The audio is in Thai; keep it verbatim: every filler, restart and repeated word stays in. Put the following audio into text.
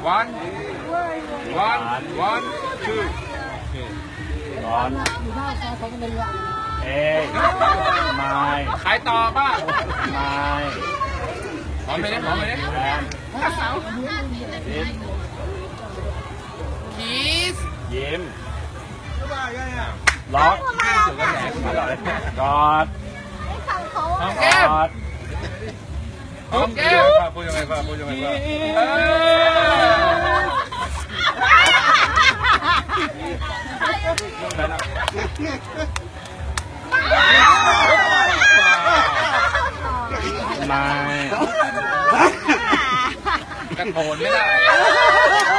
one one one two ร้อนเอ้ยไม่ใครต่อป่ะไม่พร้อมไหมเนี่ยพร้อมไหมเนี่ยแอน ยิ้มคีสยิ้มล็อกกอดหอมแก้มกอดหอมแก้มพูดยังไงป่ะพูดยังไงป่ะเออไม่กระโถนไม่ได้